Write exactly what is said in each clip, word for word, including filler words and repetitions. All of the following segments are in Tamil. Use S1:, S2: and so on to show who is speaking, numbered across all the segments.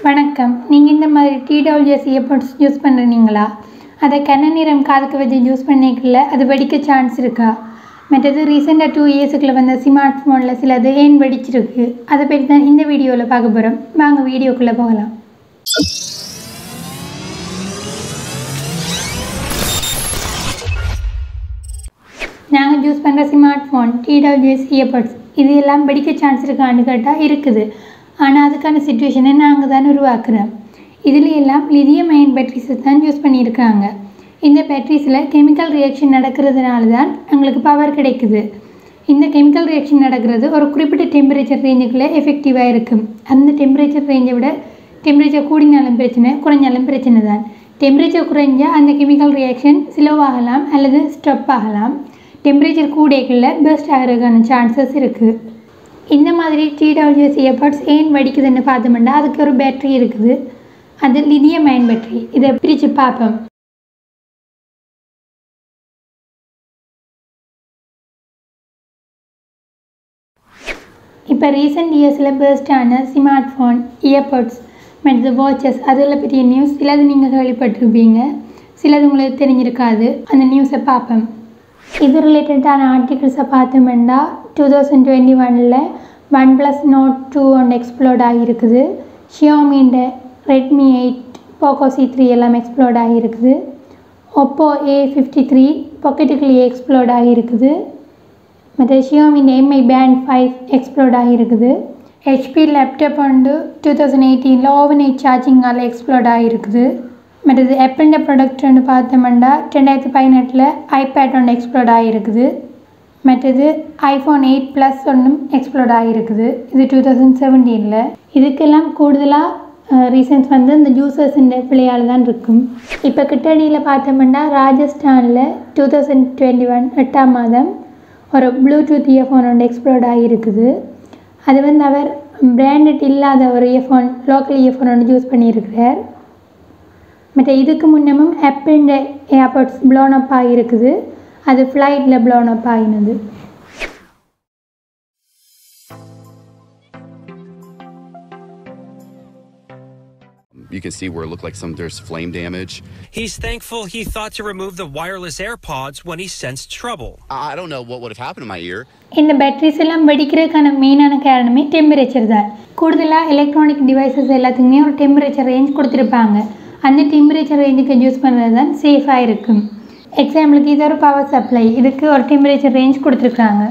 S1: வணக்கம். நீங்கள் இந்த மாதிரி T W S earbuds use பண்ணுறீங்களா? அதை கண்ண நிறம் காதுக்கு வச்சு யூஸ் பண்ணிக்கல அது வெடிக்க சான்ஸ் இருக்கா? மற்றது ரீசெண்டாக டூ இயர்ஸுக்குள்ள வந்த ஸ்மார்ட் ஃபோனில் சிலது ஏன் வெடிச்சிருக்கு அதை பற்றி தான் இந்த வீடியோவில் பார்க்க போகிறோம். வாங்க வீடியோக்குள்ளே போகலாம். நாங்கள் யூஸ் பண்ணுற smart phone T W S earbuds இது எல்லாம் வெடிக்க சான்ஸ் இருக்கான்னு கேட்டால் இருக்குது. ஆனால் அதுக்கான சிச்சுவேஷனை நாங்கள் தான் உருவாக்குறோம். இதில் எல்லாம் லிதியம் அயன் பேட்டரிஸை தான் யூஸ் பண்ணியிருக்காங்க. இந்த பேட்டரிஸில் கெமிக்கல் ரியாக்ஷன் நடக்கிறதுனால தான் எங்களுக்கு பவர் கிடைக்குது. இந்த கெமிக்கல் ரியாக்ஷன் நடக்கிறது ஒரு குறிப்பிட்ட டெம்பரேச்சர் ரேஞ்சுக்குள்ளே எஃபெக்டிவாக இருக்கும். அந்த டெம்பரேச்சர் ரேஞ்சை விட டெம்பரேச்சர் கூடினாலும் பிரச்சனை, குறைஞ்சாலும் பிரச்சனை தான். டெம்பரேச்சர் குறைஞ்சால் அந்த கெமிக்கல் ரியாக்ஷன் ஸ்லோவாகலாம் அல்லது ஸ்டாப் ஆகலாம். டெம்பரேச்சர் கூடைகளில் பெஸ்ட் ஆகிறதுக்கான சான்சஸ் இருக்குது. இந்த மாதிரி டி டபிள்யூ எஸ் இயர்பட்ஸ் ஏன் வெடிக்குதுன்னு பார்த்தோம்னா அதுக்கு ஒரு பேட்ரி இருக்குது. அது லிதியம் அயன் பேட்டரி. இதை பிரித்து பார்ப்போம். இப்போ ரீசெண்ட் இயர்ஸில் பெஸ்ட்டான ஸ்மார்ட் ஃபோன், இயர்பட்ஸ் மற்ற வாட்சஸ் அதில் பெரிய நியூஸ் சிலது நீங்கள் கேள்விப்பட்டிருப்பீங்க, சிலது உங்களுக்கு தெரிஞ்சிருக்காது. அந்த நியூஸை பார்ப்போம். இது ரிலேட்டடான ஆர்டிகிள்ஸை பார்த்தோம்னா டூ தௌசண்ட் டுவெண்ட்டி ஒனில் ஒன் ப்ளஸ் நோட் டூ ஒன்று எக்ஸ்ப்ளோர்ட் ஆகியிருக்குது. ஷியோமின்ற Redmi eight, Poco C three எல்லாம் எக்ஸ்ப்ளோர்ட் ஆகியிருக்குது. ஒப்போ ஏ ஃபிஃப்டி த்ரீ பாக்கெட்டுக்குள்ளேயே எக்ஸ்ப்ளோர்ட் ஆகியிருக்குது. மற்ற ஷியோமின்ற எம்ஐ பேண்ட் ஃபைவ் எக்ஸ்ப்ளோர்ட் ஆகியிருக்குது. ஹெச்பி லேப்டாப் வந்து டூ தௌசண்ட் எயிட்டீனில் ஓவன் எயிட் சார்ஜிங்கால் எக்ஸ்ப்ளோர்ட் ஆகியிருக்குது. மற்றது ஆப்பிள்ன்ற ப்ராடக்ட் ஒன்று பார்த்தோம்னா ரெண்டாயிரத்தி பதினெட்டில் ஐபேட் ஒன்று எக்ஸ்ப்ளோர்ட் ஆகியிருக்குது. மற்றது ஐஃபோன் எயிட் ப்ளஸ் ஒன்றும் எக்ஸ்ப்ளோர்ட் ஆகியிருக்குது. இது டூ தௌசண்ட் செவன்டீனில். இதுக்கெல்லாம் கூடுதலாக ரீசன்ஸ் வந்து இந்த ஜூசர்ஸுன்ற பிள்ளையால் தான் இருக்கும். இப்போ கிட்டடியில் பார்த்தோம்னா ராஜஸ்தானில் டூ தௌசண்ட் டுவெண்ட்டி ஒன் எட்டாம் மாதம் ஒரு ப்ளூடூத் இயர்ஃபோன் ஒன்று எக்ஸ்ப்ளோர்ட் ஆகியிருக்குது. அது வந்து அவர் பிராண்டட் இல்லாத ஒரு இயர்ஃபோன், லோக்கல் இயர்ஃபோன் ஒன்று யூஸ் பண்ணியிருக்கிறார். மற்ற இதுக்கு முன்னமும் ஆப்பிள்ன்ற ஏர்பாட்ஸ் ப்ளோன் அப் ஆகியிருக்குது. அது ஃப்ளைட்டில் ப்ளோன் அப் ஆகினது.
S2: You can see where it looked like some there's flame damage.
S3: He's thankful he thought to remove the wireless AirPods when he sensed trouble.
S2: I don't know what would have happened to my ear.
S1: இந்த பேட்டரிஸ் எல்லாம் வெடிக்கிறதுக்கான மெயினான காரணமே டெம்பரேச்சர் தான். கூடுதலாக எலக்ட்ரானிக் டிவைசஸ் எல்லாத்துக்குமே ஒரு டெம்பரேச்சர் ரேஞ்ச் கொடுத்துருப்பாங்க. அந்த டெம்பரேச்சர் ரேஞ்சுக்கு யூஸ் பண்ணுறது தான் சேஃபாக இருக்கும். எக்ஸாம்பிளுக்கு இது ஒரு பவர் சப்ளை, இதுக்கு ஒரு டெம்பரேச்சர் ரேஞ்ச் கொடுத்துருக்காங்க.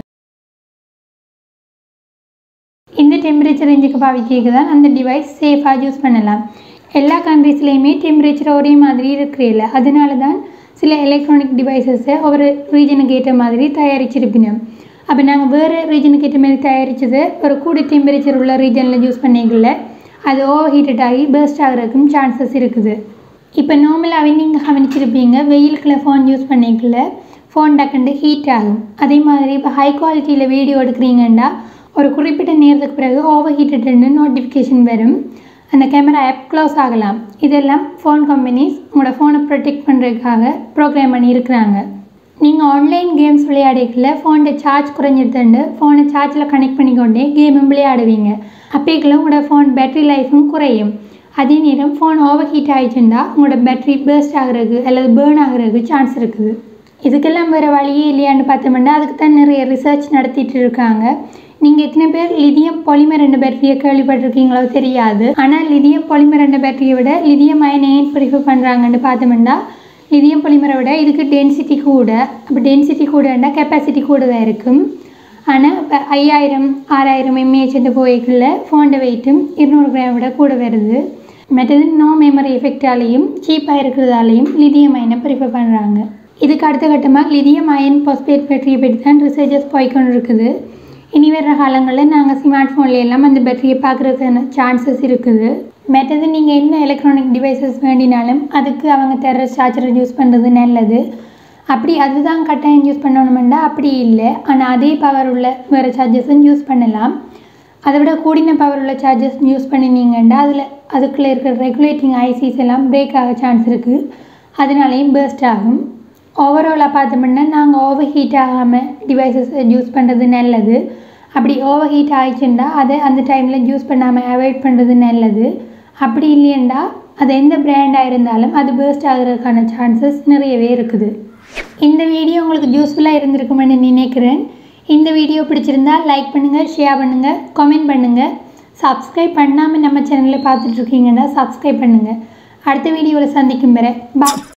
S1: இந்த டெம்பரேச்சர் ரேஞ்சுக்கு பாவிக்கிறதுக்கு தான் அந்த டிவைஸ் சேஃபாக யூஸ் பண்ணலாம். எல்லா கண்ட்ரீஸ்லேயுமே டெம்பரேச்சர் ஒரே மாதிரி இருக்கிறதில்ல. அதனால தான் சில எலக்ட்ரானிக் டிவைசஸை ஒவ்வொரு ரீஜனுக்கு ஏற்ற மாதிரி தயாரிச்சிருக்கணும். அப்போ நாங்கள் வேறு ரீஜனுக்கு ஏற்ற மாதிரி தயாரித்தது ஒரு கூடி டெம்பரேச்சர் உள்ள ரீஜனில் யூஸ் பண்ணிக்கல அது ஓவர் ஹீட்டட் ஆகி பெர்ஸ்ட் ஆகிறதுக்கும் சான்சஸ் இருக்குது. இப்போ நார்மலாகவே நீங்கள் கவனிச்சிருப்பீங்க, வெயிலுக்குள்ள ஃபோன் யூஸ் பண்ணிக்கல ஃபோன் டக்குண்டு ஹீட் ஆகும். அதே மாதிரி இப்போ ஹை குவாலிட்டியில் வீடியோ எடுக்கிறீங்கன்னா ஒரு குறிப்பிட்ட நேரத்துக்கு பிறகு ஓவர் ஹீட்டட்னு நோட்டிஃபிகேஷன் வரும். அந்த கேமரா ஆப் க்ளோஸ் ஆகலாம். இதெல்லாம் ஃபோன் கம்பெனிஸ் உங்களோட ஃபோனை ப்ரொடெக்ட் பண்ணுறதுக்காக ப்ரோக்ராம் பண்ணி இருக்கிறாங்க. நீங்கள் ஆன்லைன் கேம்ஸ் விளையாடிக்கல ஃபோனை சார்ஜ் குறைஞ்சிடுதுண்டு ஃபோனை சார்ஜில் கனெக்ட் பண்ணிக்கொண்டே கேமும் விளையாடுவீங்க. அப்போக்குள்ள உங்களோட ஃபோன் பேட்டரி லைஃபும் குறையும். அதே நேரம் ஃபோன் ஓவர் ஹீட் ஆகிடுச்சுன்னா உங்களோட பேட்டரி பேர்ஸ்ட் ஆகிறதுக்கு அல்லது பேர்ன் ஆகிறதுக்கு சான்ஸ் இருக்குது. இதுக்கெல்லாம் வேறு வழியே இல்லையான்னு பார்த்தோம்னா அதுக்கு தான் நிறைய ரிசர்ச் நடத்திட்டு இருக்காங்க. நீங்கள் எத்தனை பேர் லிதியம் பாலிமர் என்ற பேட்டரியை கேள்விப்பட்டிருக்கீங்களோ தெரியாது. ஆனால் லிதியம் பாலிமர் என்ற பேட்டரியை விட லிதியம் அயன் ஏன் ப்ரிஃபர் பண்ணுறாங்கன்னு பார்த்தோம்னா லிதியம் பாலிமரை விட இதுக்கு டென்சிட்டி கூட. அப்போ டென்சிட்டி கூடன்னா கெப்பாசிட்டி கூட தான் இருக்கும். ஆனால் இப்போ ஐயாயிரம் ஆறாயிரம் எம்ஏஹெச் போய்க்குள்ள ஃபோனோட வெயிட்டும் இருநூறு கிராம் விட கூட வருது. மற்றது நோ மெமரி எஃபெக்டாலேயும் சீப்பாக இருக்கிறதாலையும் லிதியம் அயனை ப்ரிஃபர் பண்ணுறாங்க. இதுக்கு அடுத்த கட்டமாக லிதியம் அயன் பாஸ்பேட் பேட்டரியை பற்றி தான் ரிசர்ச்சஸ் போய்க்கொண்டு இருக்குது. இனி வர்ற காலங்களில் நாங்கள் ஸ்மார்ட் ஃபோன்ல எல்லாம் அந்த பேட்டரியை பார்க்குறதுக்கான சான்சஸ் இருக்குது. மற்றது நீங்கள் என்ன எலக்ட்ரானிக் டிவைசஸ் வேண்டினாலும் அதுக்கு அவங்க தர சார்ஜரை யூஸ் பண்ணுறது நல்லது. அப்படி அதுதான் கட்டாயம் யூஸ் பண்ணணுமெண்டா அப்படி இல்லை. ஆனால் அதே பவர் உள்ள வேறு சார்ஜஸும் யூஸ் பண்ணலாம். அதை விட கூடின பவர் உள்ள சார்ஜஸ் யூஸ் பண்ணினீங்கன்னா அதில் அதுக்குள்ளே இருக்கிற ரெகுலேட்டிங் ஐசிஸ் எல்லாம் பிரேக் ஆக சான்ஸ் இருக்குது. அதனாலேயும் பெர்ஸ்ட் ஆகும். ஓவராலாக பார்த்தோம்னா நாங்கள் ஓவர் ஹீட் ஆகாமல் டிவைசஸ் யூஸ் பண்ணுறது நல்லது. அப்படி ஓவர் ஹீட் ஆகிடுச்சுன்னா அதை அந்த டைமில் யூஸ் பண்ணாமல் அவாய்ட் பண்ணுறது நல்லது. அப்படி இல்லையண்டா அது எந்த பிராண்டாக இருந்தாலும் அது பேர்ஸ்ட் ஆகிறதுக்கான சான்சஸ் நிறையவே இருக்குது. இந்த வீடியோ உங்களுக்கு யூஸ்ஃபுல்லாக இருந்திருக்குமென்னு நினைக்கிறேன். இந்த வீடியோ பிடிச்சிருந்தா லைக் பண்ணுங்கள், ஷேர் பண்ணுங்கள், கமெண்ட் பண்ணுங்கள். சப்ஸ்கிரைப் பண்ணாமல் நம்ம சேனலில் பார்த்துட்ருக்கீங்கன்னா சப்ஸ்கிரைப் பண்ணுங்கள். அடுத்த வீடியோவில் சந்திக்கும் வரை பாய்.